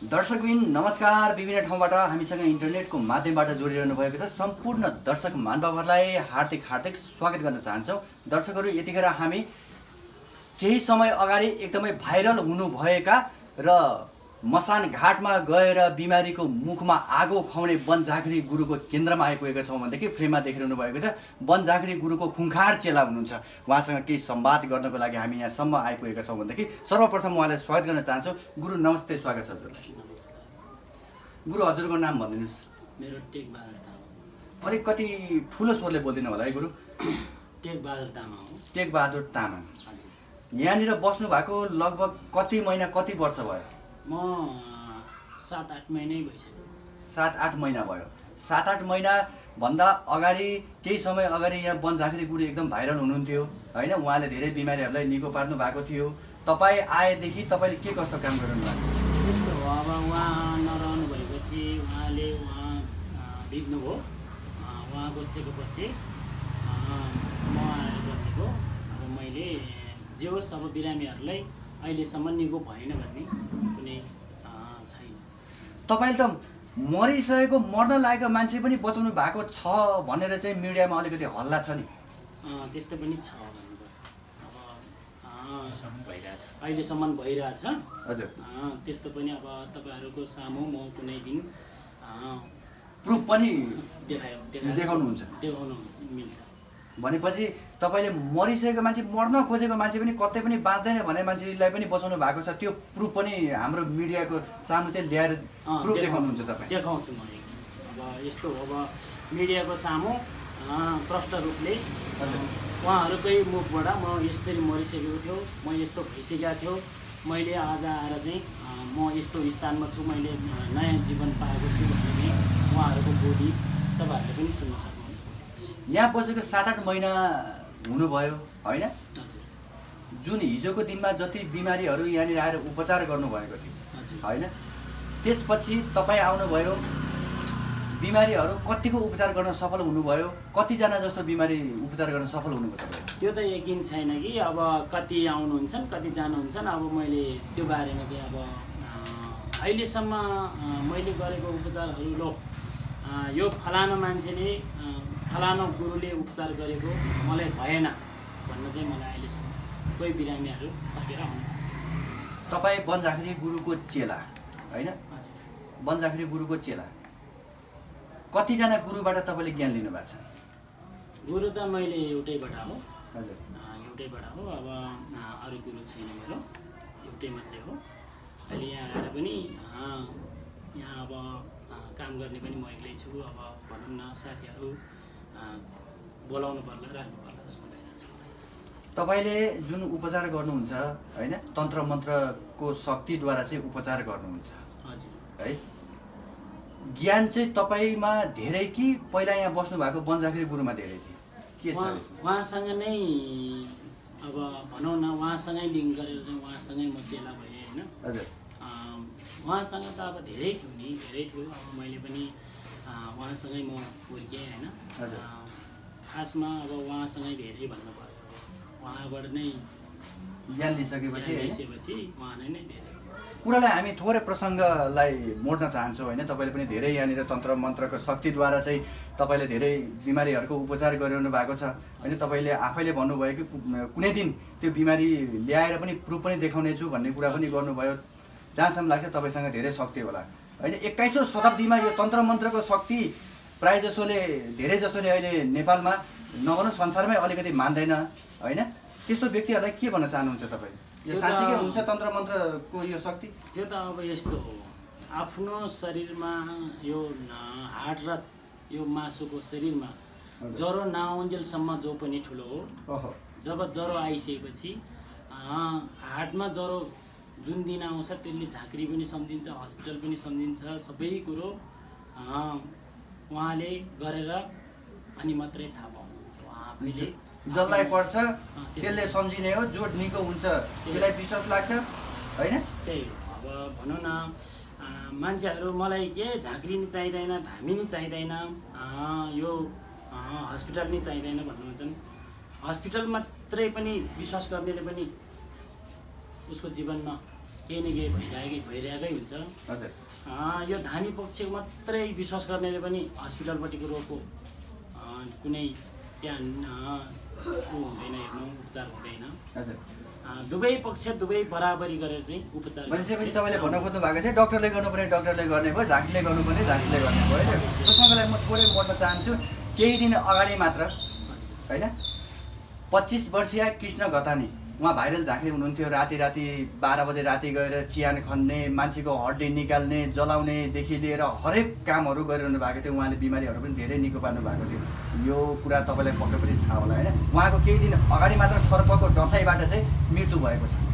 दर्शकबिन नमस्कार। विभिन्न ठाउँबाट हामीसँग इन्टरनेटको माध्यमबाट जोडिरहनु भएको छ सम्पूर्ण दर्शक महानुभावहरूलाई हार्दिक स्वागत गर्न चाहन्छौँ। दर्शकहरू, यतिखेर हामी केही समय अगाडि एकदमै भाइरल हुनुभएका र मसान घाटमा गएर बिमारीको मुखमा आगो खुवाउने बनझाँक्री गुरुको केन्द्रमा आइपुगेका छौँ भनेदेखि फ्रेममा देखिरहनु भएको छ। बनझाँक्री गुरुको खुङ्खार चेला हुनुहुन्छ। उहाँसँग केही संवाद गर्नको लागि हामी यहाँसम्म आइपुगेका छौँ भनेदेखि सर्वप्रथम उहाँलाई स्वागत गर्न चाहन्छु। गुरु नमस्ते, स्वागत छ हजुरलाई। गुरु, हजुरको नाम भनिदिनुहोस्। मेरो टेकबहादुर तामाङ। अलिक कति ठुलो स्वरले बोलिदिनु होला है गुरु। टेकबहादुर तामाङ हो। टेकबहादुर तामाङ। हजुर। यहाँनिर बस्नु भएको लगभग कति महिना, कति वर्ष भयो? म 7-8 महिनै भइसक्यो। 7-8 महिना भयो। 7-8 महिना भन्दा अगाडि, केही समय अगाडि यहाँ बनझाँक्री गुरु एकदम भाइरल हुनुहुन्थ्यो होइन? उहाँले धेरै बिमारीहरूलाई निको पार्नु भएको थियो। तपाईँ आएदेखि तपाईँले के कस्तो काम गर्नु भएको? यस्तो हो, अब उहाँ नरहनु भएपछि उहाँ बित्नुभयो। उहाँ बसेपछि म आएर बसेको। अब मैले जे होस्, अब बिरामीहरूलाई अहिलेसम्म निको भएन भन्ने कुनै छैन। तपाईँले त मरिसकेको, मर्न लागेको मान्छे पनि बचाउनु भएको छ भनेर चाहिँ मिडियामा अलिकति हल्ला छ नि। त्यस्तो पनि छ भन्नुभयो। अब भइरहेछ, अहिलेसम्म भइरहेछ। हजुर। त्यस्तो पनि अब तपाईँहरूको सामु म कुनै दिन प्रुफ पनि देखाउनु मिल्छ। भनेपछि तपाईँले मरिसकेको मान्छे, मर्न खोजेको मान्छे पनि कतै पनि बाँच्दैन भने मान्छेलाई पनि बचाउनु भएको छ। त्यो प्रुफ पनि हाम्रो मिडियाको सामु चाहिँ ल्याएर प्रुफ देखाउनुहुन्छ तपाईँ? देखाउँछु म। अब यस्तो हो, अब मिडियाको सामु प्रष्ट रूपले उहाँहरूकै मुखबाट म यसरी मरिसकेको थियो, म यस्तो भइसकेको थियो, मैले आज आएर चाहिँ म यस्तो स्थानमा छु, मैले नयाँ जीवन पाएको छु भन्ने उहाँहरूको बोली तपाईँहरूले पनि सुन्न सक्नुहुन्छ। यहाँ बसेको 7-8 महिना हुनुभयो होइन? जुन हिजोको दिनमा जति बिमारीहरू यहाँनिर आएर उपचार गर्नुभएको थियो होइन, त्यसपछि तपाईँ आउनुभयो, बिमारीहरू कतिको उपचार गर्न सफल हुनुभयो? कतिजना जस्तो बिमारी उपचार गर्न सफल हुनुभयो तपाईँ? त्यो त यकिन छैन कि अब कति आउनुहुन्छन् कति जानुहुन्छन्। अब मैले त्यो बारेमा चाहिँ अब अहिलेसम्म मैले गरेको उपचारहरू, लो यो फलाना मान्छेले फलाना गुरुले उपचार गरेको मलाई भएन भन्न चाहिँ मलाई अहिलेसम्म कोही बिरामीहरू फर्केर आउनुहुन्छ। तपाईँ बनझाँक्री गुरुको चेला होइन? बनझाँक्री गुरुको चेला। कतिजना गुरुबाट तपाईँले ज्ञान लिनुभएको छ? गुरु त मैले एउटैबाट हो। हजुर, एउटैबाट हो। अब अरू गुरु छैन, मेरो एउटै मात्रै हो। अहिले यहाँ आएर पनि यहाँ अब काम गर्ने पनि म एक्लै छु। अब भनौँ न, साथीहरू बोलाउनु पर्ला, राख्नु पर्ला जस्तो भइरहेछ। तपाईँले जुन उपचार गर्नुहुन्छ होइन, तन्त्र मन्त्रको शक्तिद्वारा चाहिँ उपचार गर्नुहुन्छ। हजुर। है, ज्ञान चाहिँ तपाईँमा धेरै कि पहिला यहाँ बस्नु भएको बनझाँक्री गुरुमा धेरै थियो? के छ? उहाँसँग नै अब भनौँ न, उहाँसँगै लिङ्क गरेर चाहिँ उहाँसँगै म चेला भएँ होइन? हजुर। उहाँसँग त अब धेरै थियो नि, धेरै थियो। अब मैले पनि उहाँसँगै म हुर्केँ होइन? खासमा अब उहाँसँगै धेरै भन्नु पऱ्यो। उहाँबाट नै ज्ञान लिइसकेपछि उहाँ नै धेरै कुरालाई हामी थोरै प्रसङ्गलाई मोड्न चाहन्छौँ होइन? तपाईँले पनि धेरै यहाँनिर तन्त्र मन्त्रको शक्तिद्वारा चाहिँ तपाईँले धेरै बिमारीहरूको उपचार गरिरहनु भएको छ होइन? तपाईँले आफैले भन्नुभयो कि कुनै दिन त्यो बिमारी ल्याएर पनि प्रुफ पनि देखाउने छु भन्ने कुरा पनि गर्नुभयो। जहाँसम्म लाग्छ तपाईँसँग धेरै शक्ति होला होइन? 21औं शताब्दीमा यो तन्त्र मन्त्रको शक्ति प्रायः जसोले, धेरै जसोले अहिले नेपालमा नभनौँ संसारमै अलिकति मान्दैन होइन? त्यस्तो व्यक्तिहरूलाई के भन्न चाहनुहुन्छ तपाईँ? यो साँच्चीकै हुन्छ तन्त्र मन्त्रको यो शक्ति? त्यो त अब यस्तो हो, आफ्नो शरीरमा यो हाड र यो मासुको शरीरमा ज्वरो नआउन्जेलसम्म जो पनि ठुलो हो। जब ज्वरो आइसकेपछि हाडमा ज्वरो जुन दिन आउँछ त्यसले झाँक्री पनि सम्झिन्छ, हस्पिटल पनि सम्झिन्छ, सबै कुरो उहाँले गरेर अनि मात्रै थाहा पाउनुहुन्छ। उहाँ आफैले जसलाई पर्छ त्यसले सम्झिने हो, जो निको हुन्छ त्यसलाई विश्वास लाग्छ होइन? त्यही हो। अब भनौँ न, मान्छेहरू मलाई के झाँक्री नि चाहिँदैन, धामी नि चाहिँदैन, यो हस्पिटल नि चाहिँदैन भन्नुहुन्छन्। हस्पिटल मात्रै पनि विश्वास गर्नेले पनि उसको जीवनमा केही न केही भइरहेकै हुन्छ। हजुर यो धामी पक्षको मात्रै विश्वास गर्नेले पनि हस्पिटलपट्टिको रोगको कुनै त्यहाँ हुँदैन, हेर्नु उपचार हुँदैन। हजुर दुवै पक्ष दुवै बराबरी गरेर चाहिँ उपचार भनेपछि तपाईँले भन्न खोज्नु भएको चाहिँ डक्टरले गर्नुपर्ने डक्टरले गर्ने भयो, झाँक्रीले गर्नुपर्ने झाँक्रीले गर्ने भयो होइन। प्रसङ्गलाई म थोरै मोड्न चाहन्छु। केही दिन अगाडि मात्र होइन 25 वर्षीय कृष्ण घतानी उहाँ भाइरल झाँक्री हुनुहुन्थ्यो। राति 12 बजे राति गएर चियान खन्ने, मान्छेको हड्डी निकाल्ने, जलाउनेदेखि लिएर हरेक कामहरू गरिरहनु भएको थियो। उहाँले बिमारीहरू पनि धेरै निको पार्नु भएको थियो। यो कुरा तपाईँलाई पक्कै पनि थाहा होला होइन। उहाँको केही दिन अगाडि मात्र सर्पको डसाइबाट चाहिँ मृत्यु भएको छ।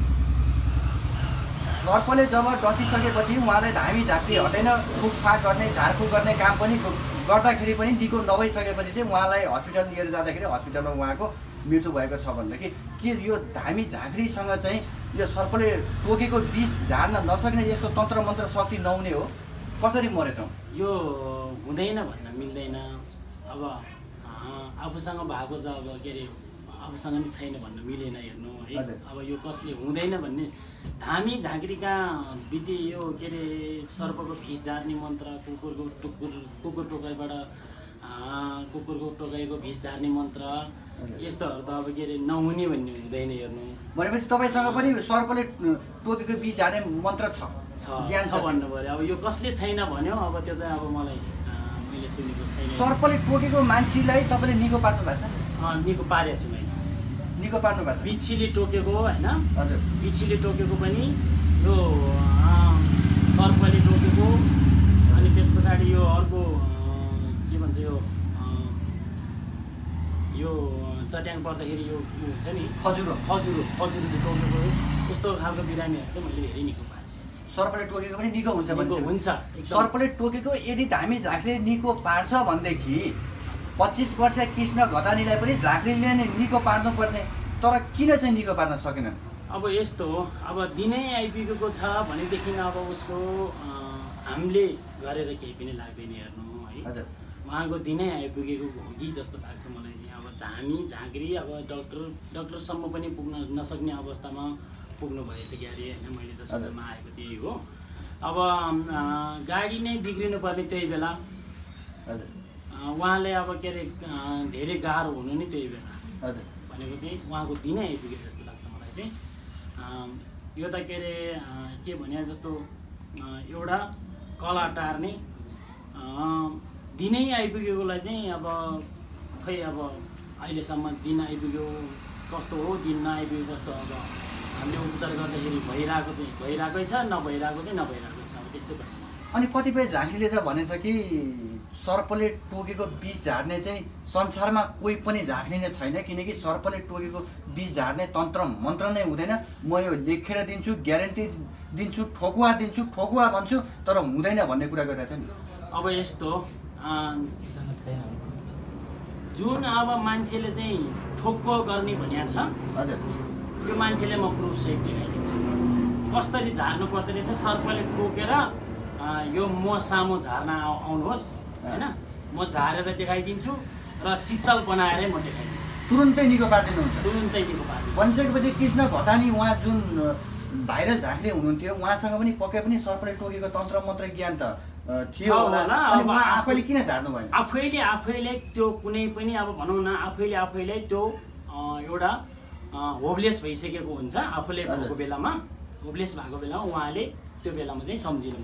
सर्पले जब डसिसकेपछि उहाँलाई धामी झाँक्री हटेन, फुकफाक गर्ने, झारफुक गर्ने काम पनि गर्दाखेरि पनि निको नभइसकेपछि चाहिँ उहाँलाई हस्पिटल लिएर जाँदाखेरि हस्पिटलमा उहाँको मृत्यु भएको छ भनेदेखि के यो धामी झाँक्रीसँग चाहिँ यो सर्पले टोकेको विष झार्न नसक्ने यस्तो तन्त्र मन्त्र शक्ति नहुने हो? कसरी मरे त? यो हुँदैन भन्न मिल्दैन। अब आफूसँग भएको छ, अब के अरे आफूसँग नि छैन भन्न मिलेन, हेर्नु है। अब यो कसले हुँदैन भन्ने धामी झाँक्रीका विधि यो के अरे सर्पको विष झार्ने मन्त्र, कुकुर टोकाइबाट कुकुरको टोकाइको विष झार्ने मन्त्र, यस्तोहरू त अब के अरे नहुने भन्ने हुँदैन, हेर्नु। भनेपछि तपाईँसँग पनि सर्पले टोकेको विष झार्ने मन्त्र छ ज्ञान छ भन्नु पऱ्यो। अब यो कसले छैन भन्यो, अब त्यो चाहिँ अब मैले सुनेको छैन। सर्पले टोकेको मान्छेलाई तपाईँले निको पार्नु भएको छ? निको पारेको छु मैले। निको पार्नु भएको छ? बिच्छीले टोकेको होइन, हजुर बिच्छीले टोकेको पनि यो सर्पले टोकेको, अनि त्यस पछाडि यो अर्को के भन्छ यो चट्याङ पर्दाखेरि यो हुन्छ नि खजुरोले टोकेको, यस्तो खालको बिरामीहरू चाहिँ मैले धेरै निको पार्छु। सर्पले टोकेको पनि निको हुन्छ? हुन्छ। सर्पले टोकेको यदि धामी झाँक्रीले निको पार्छ भनेदेखि 25 वर्षीय कृष्ण घतानीलाई पनि झाँक्रीले नै निको पार्नुपर्ने, तर किन चाहिँ निको पार्न सकेन? अब यस्तो हो, अब दिनै आइपुगेको छ भनेदेखि अब उसको हामीले गरेर केही पनि लाग्दैन, हेर्नु है। हजुर उहाँको दिनै आइपुगेको हो कि जस्तो लाग्छ मलाई चाहिँ। अब धामी झाँक्री अब डक्टरसम्म पनि पुग्न नसक्ने अवस्थामा पुग्नु भइसक्यो अरे होइन। मैले त सुन्नमा आएको त्यही हो। अब गाडी नै बिग्रिनु पर्ने त्यही बेला, उहाँले अब के अरे धेरै गाह्रो हुनु नि त्यही बेला। हजुर भनेको चाहिँ उहाँको दिनै आइपुग्यो जस्तो लाग्छ मलाई चाहिँ। यो त के अरे के भने जस्तो एउटा कला टार्ने दिनै आइपुगेकोलाई चाहिँ अब खै अब अहिलेसम्म दिन आइपुग्यो कस्तो हो, दिन नआइपुग्यो कस्तो, अब हामीले उपचार गर्दाखेरि भइरहेकै छ, नभइरहेको चाहिँ नभइरहेको छ, अब त्यस्तै भयो। अनि कतिपय झाँक्रीले त भनेछ कि सर्पले टोकेको विष झार्ने चाहिँ संसारमा कोही पनि झाँक्री नै छैन, किनकि सर्पले टोकेको विष झार्ने तन्त्र मन्त्र नै हुँदैन। म यो लेखेर दिन्छु, ग्यारेन्टी दिन्छु, ठोकुवा दिन्छु, ठोकुवा भन्छु, तर हुँदैन भन्ने कुरा गरिरहेछ नि। अब यस्तो छैन जुन अब मान्छेले चाहिँ ठोक्को गर्ने भनिएको छ, हजुर त्यो मान्छेले म प्रुफ सहित देखाइदिन्छु कसरी झार्नु पर्दो रहेछ। सर्पले टोकेर यो म सामु झार्न आउनुहोस् होइन, म झारेर देखाइदिन्छु र शीतल बनाएरै म देखाइदिन्छु। तुरुन्तै निको पारिदिनुहुन्छ? तुरुन्तै निको पारिदिन्छु। भनिसकेपछि कृष्ण घतानी उहाँ जुन भाइरल झाँक्री हुनुहुन्थ्यो, उहाँसँग पनि पक्कै पनि सर्पले टोकेको तन्त्र मन्त्र ज्ञान त थियो होला। अनि उहाँ आफैले किन झार्नु भयो? आफैले त्यो कुनै पनि अब भनौँ न आफैले त्यो एउटा होपलेस भइसकेको हुन्छ। आफूले भएको बेलामा होपलेस भएको बेलामा उहाँले त्यो बेलामा चाहिँ सम्झिनु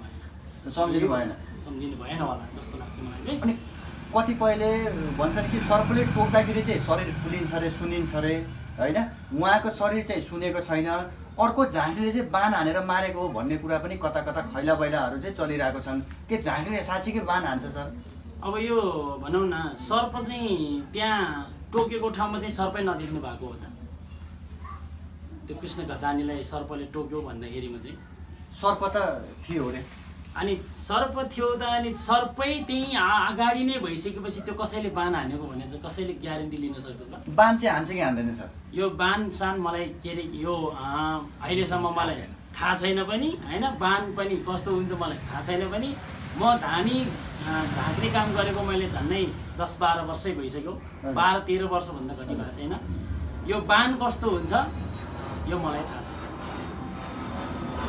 भएन होला जस्तो लाग्छ मलाई चाहिँ। अनि कतिपयले भन्छन् कि सर्पले टोक्दाखेरि चाहिँ शरीर फुलिन्छ अरे, सुनिन्छ अरे होइन, उहाँको शरीर चाहिँ सुनेको छैन, अर्को झाँक्रीले चाहिँ बाण हानेर मारेको हो भन्ने कुरा पनि कता कता खैला बैलाहरू चाहिँ चलिरहेको छन्। के झाँक्रीले साँच्चीकै बाण हान्छ सर? अब यो भनौँ न सर्प चाहिँ त्यहाँ टोकेको ठाउँमा चाहिँ सर्पै नदेख्नु भएको हो त। त्यो कृष्ण घतानीलाई सर्पले टोक्यो भन्दाखेरिमा चाहिँ सर्प त थियो अरे। अनि सर्प थियो त, अनि सर्पै त्यहीँ अगाडि नै भइसकेपछि त्यो कसैले बाण हानेको भने चाहिँ कसैले ग्यारेन्टी लिन सक्छ त? बाण चाहिँ हान्छ कि हान्दैन सर? यो बाण सान मलाई के अरे यो अहिलेसम्म मलाई थाहा छैन पनि होइन, बाण पनि कस्तो हुन्छ मलाई थाहा छैन पनि। म धामी झाँक्री काम गरेको मैले झन्डै 10-12 वर्षै भइसक्यो, 12-13 वर्षभन्दा घटी भएको छैन। यो बाण कस्तो हुन्छ यो मलाई थाहा छ।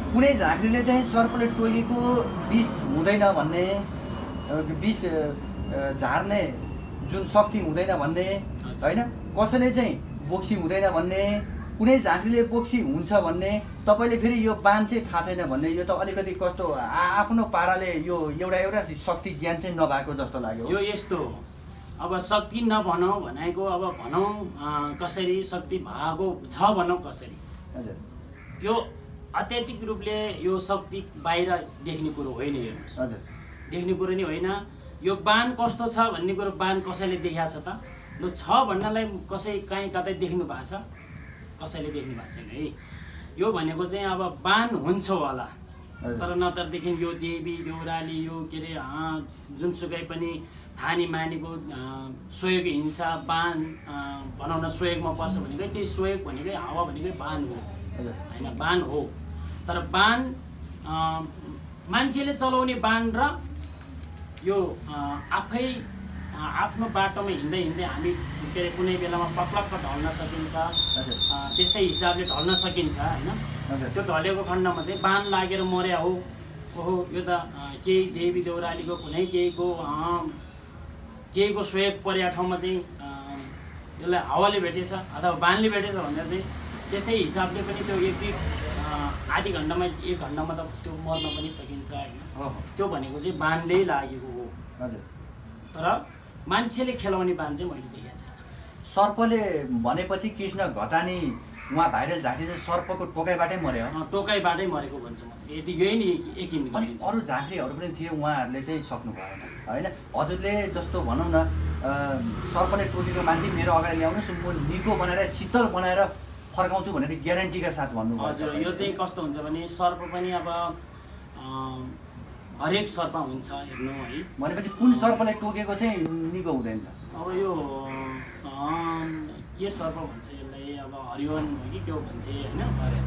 कुनै झाँक्रीले चाहिँ सर्पले टोकेको विष हुँदैन भन्ने, विष झार्ने जुन शक्ति हुँदैन भन्ने होइन, कसैले चाहिँ बोक्सी हुँदैन भन्ने, कुनै झाँक्रीले बोक्सी हुन्छ भन्ने, तपाईँले फेरि यो बाण चाहिँ थाहा छैन भन्ने, यो त अलिकति कस्तो आफ्नो पाराले यो एउटा शक्ति ज्ञान चाहिँ नभएको जस्तो लाग्यो। यो यस्तो अब शक्ति नभनौँ भनेको, अब भनौँ कसरी शक्ति भएको छ भनौँ कसरी। हजुर, यो अत्याधिक रूपले यो शक्ति बाहिर देख्ने कुरो होइन। हेर्नुहोस्, हजुर, देख्ने कुरो नै होइन। यो बाण कस्तो छ भन्ने कुरो बाण कसैले देखाएको छ त? लु छ भन्नलाई कसै कहीँ कतै देख्नु भएको छ? कसैले देख्नु भएको छैन है। यो भनेको चाहिँ अब बाण हुन्छ होला, तर नत्रदेखि यो देवी देउराली यो के अरे जुनसुकै पनि थानी मानेको सहयोग हिंसा बाण भनौँ न सहयोगमा पर्छ भनेकै त्यो सहयोग भनेकै हावा भनेकै बाण हो होइन, बाण हो। तर बाण मान्छेले चलाउने बाण र यो आफै आफ्नो बाटोमा हिँड्दै हिँड्दै हामी के अरे कुनै बेलामा पक्लक्क ढल्न सकिन्छ, त्यस्तै हिसाबले ढल्न सकिन्छ होइन। त्यो ढलेको खण्डमा चाहिँ बाण लागेर मर्या हो, ओहो यो त केही देवी देउरालीको कुनै केहीको सहयोग परेको ठाउँमा चाहिँ यसलाई हावाले भेटेछ अथवा बाणले भेटेछ भनेर चाहिँ त्यस्तै हिसाबले पनि त्यो आधी घन्टामा 1 घन्टामा त त्यो मर्न पनि सकिन्छ होइन। त्यो भनेको चाहिँ बाणले लागेको हो। तर मान्छेले खेलाउने बाण चाहिँ मैले देखेको छैन। सर्पले भनेपछि कृष्ण घतानी उहाँ भाइरल झाँक्री चाहिँ सर्पको टोकाइबाटै मर्यो, टोकाइबाटै मरेको भन्छु म चाहिँ। यति यही नै यकिन गरिन्छ। अरू झाँक्रीहरू पनि थिए, उहाँहरूले चाहिँ सक्नु भएन होइन। हजुरले जस्तो भनौँ न सर्पले टोकेको मान्छे मेरो अगाडि ल्याउनुहोस्, म निको बनाएर शीतल बनाएर फर्काउँछु भनेर ग्यारेन्टीका साथ भन्नुभयो। हजुर, यो चाहिँ कस्तो हुन्छ भने सर्प पनि अब हरेक सर्प हुन्छ हेर्नु है। भनेपछि कुन सर्पले टोकेको चाहिँ निको हुँदैन त? अब यो के सर्प भन्छ यसलाई, अब हरिवन हो कि के हो भन्थे होइन,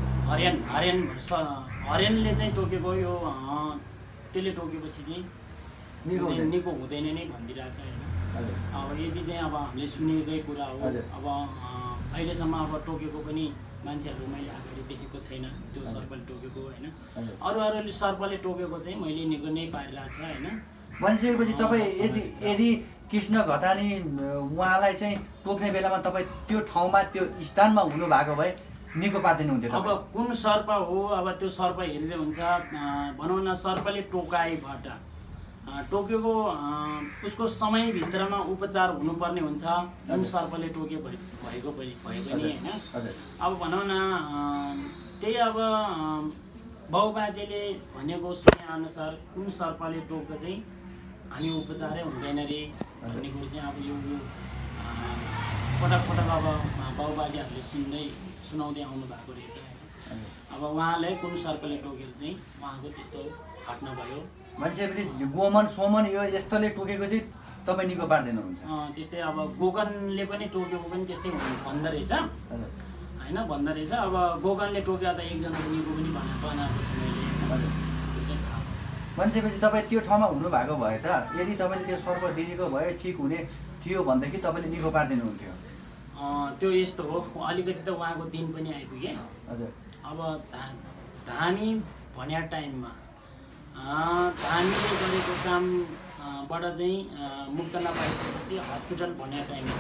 हरेनले चाहिँ टोकेको यो त्यसले टोकेपछि चाहिँ निको हुँदैन नै भनिदिरहेछ होइन। अब यदि चाहिँ अब हामीले सुनेकै कुरा हो। अब अहिलेसम्म अब टोकेको पनि मान्छेहरू मैले अगाडि देखेको छैन त्यो सर्पले टोकेको होइन। अरूले सर्पले टोकेको चाहिँ मैले निको नै पारिरहेको छ होइन। भनिसकेपछि तपाईँ यदि कृष्ण घतानी उहाँलाई चाहिँ टोक्ने बेलामा तपाईँ त्यो ठाउँमा त्यो स्थानमा हुनु भएको भए निको पार्दिनु हुन्थ्यो। अब कुन सर्प हो, अब त्यो सर्प हेरेर हुन्छ। भनौँ न सर्पले टोकाइबाट टोकेको उसको समयभित्रमा उपचार हुनुपर्ने हुन्छ जुन सर्पले टोके भएको पनि होइन। अब भनौँ न त्यही अब बाउबाजेले भनेको सुनेअनुसार कुन सर्पले टोक्दा चाहिँ हामी उपचारै हुँदैन रे भन्ने कुरो चाहिँ अब यो पटक अब बाउबाजेहरूले सुनाउँदै आउनु भएको रहेछ। अब उहाँलाई कुन सर्पले टोकेर चाहिँ उहाँको त्यस्तो घटना भयो। मान्छेपछि गोमन सोमन यो यस्तोले टोकेको चाहिँ तपाईँ निको पार्दिनुहुन्छ। त्यस्तै अब गोगनले पनि टोकेको पनि त्यस्तै भन्दो रहेछ होइन, भन्दो रहेछ। अब गोगनले टोकेर त एकजनाको निको पनि बनाएको छु मैले, त्यो चाहिँ थाहा। मान्छेपछि तपाईँ त्यो ठाउँमा हुनुभएको भए त यदि तपाईँले त्यो सर्प देखेको भए ठिक हुने थियो भनेदेखि तपाईँले निको पारिदिनुहुन्थ्यो। त्यो यस्तो हो, अलिकति त उहाँको दिन पनि आइपुगे। हजुर, अब धामी भन्या टाइममा धामीले गरेको कामबाट चाहिँ मुक्त नपाइसकेपछि हस्पिटल भन्या टाइममा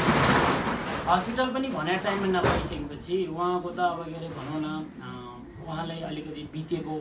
पनि भन्या टाइममा नपाइसकेपछि उहाँको त अब के अरे भनौँ न उहाँलाई अलिकति बितेको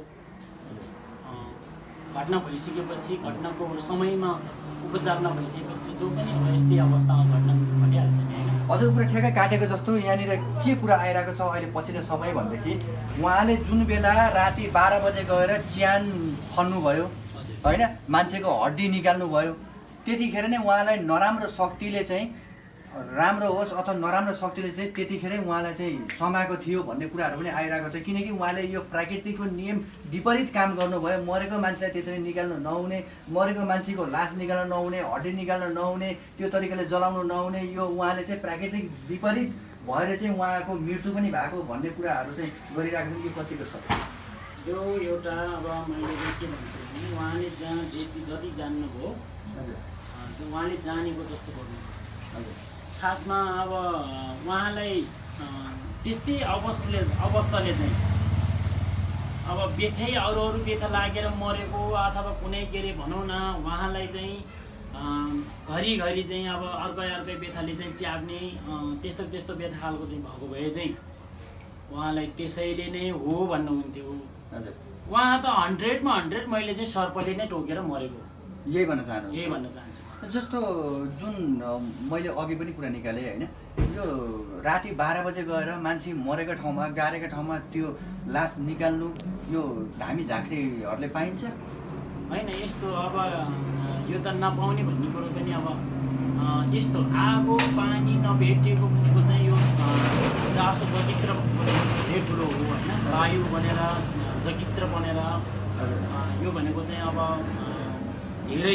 घटना भइसकेपछि घटनाको समयमा उपचार नभइसकेपछि जो पनि अब यस्तै अवस्थामा घटना घटिहाल्छ नि होइन। हजुर, कुरा ठ्याक्कै काटेको जस्तो यहाँनिर के कुरा आइरहेको छ अहिले पछिल्लो समय भनेदेखि उहाँले जुन बेला राति 12 बजे गएर च्यान खन्नुभयो होइन, मान्छेको हड्डी निकाल्नुभयो, त्यतिखेर नै उहाँलाई नराम्रो शक्तिले चाहिँ राम्रो होस् अथवा नराम्रो शक्तिले चाहिँ त्यतिखेरै उहाँलाई चाहिँ समाएको थियो भन्ने कुराहरू पनि आइरहेको छ। किनकि उहाँले यो प्राकृतिकको नियम विपरीत काम गर्नुभयो। मरेको मान्छेलाई त्यसरी निकाल्नु नहुने, मरेको मान्छेको लास निकाल्नु नहुने, हड्डी निकाल्नु नहुने, त्यो तरिकाले जलाउनु नहुने, यो उहाँले चाहिँ प्राकृतिक विपरीत भएर चाहिँ उहाँको मृत्यु पनि भएको भन्ने कुराहरू चाहिँ गरिरहेको छ। यो कतिको सत्य? यो एउटा अब मैले के भन्छु भने उहाँले जति जान्नुभयो उहाँले जानेको जस्तो गर्नु। खासमा अब उहाँलाई त्यस्तै अवस्थाले चाहिँ अब बेथै अरू बेथा लागेर मरेको अथवा कुनै के अरे भनौँ न उहाँलाई चाहिँ घरिघरि चाहिँ अब अर्कै बेथाले चाहिँ च्याप्ने त्यस्तो बेथा खालको चाहिँ भएको भए चाहिँ उहाँलाई त्यसैले नै हो भन्नुहुन्थ्यो। हजुर उहाँ त 100मा 100 मैले चाहिँ सर्पले नै टोकेर मरेको यही भन्न चाहन्छु। यही भन्न चाहन्छु। जस्तो जुन मैले अघि पनि कुरा निकालेँ होइन, यो राति 12 बजे गएर मान्छे मरेको ठाउँमा गाडेको ठाउँमा त्यो लास निकाल्नु यो धामी झाँक्रीहरूले पाइन्छ होइन? यस्तो अब यो त नपाउने भन्ने कुरो पनि अब यस्तो आगो पानी नभेटेको भनेको चाहिँ यो जासो जगित्र धेरै ठुलो हो होइन, वायु बनेर जगित्र बनेर यो भनेको चाहिँ अब धेरै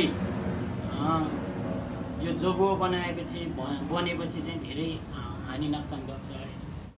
यो जोगो बनेपछि चाहिँ धेरै हानि नोक्सान गर्छ।